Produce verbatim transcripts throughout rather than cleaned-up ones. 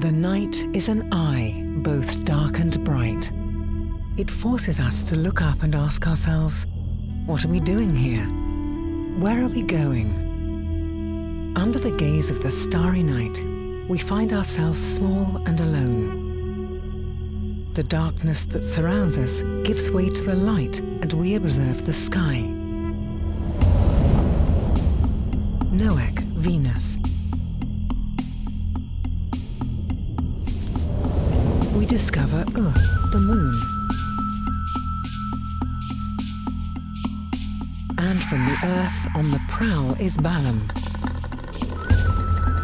The night is an eye, both dark and bright. It forces us to look up and ask ourselves, what are we doing here? Where are we going? Under the gaze of the starry night, we find ourselves small and alone. The darkness that surrounds us gives way to the light, and we observe the sky. Noack, Venus. We discover Ur, the moon. And from the Earth on the prowl is Balaam,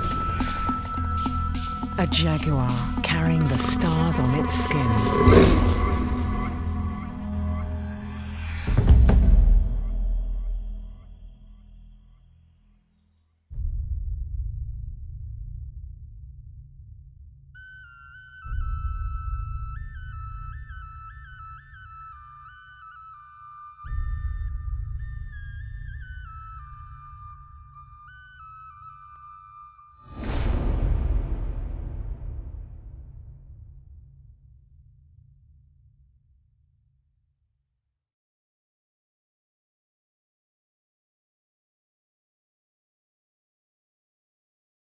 a jaguar carrying the stars on its skin.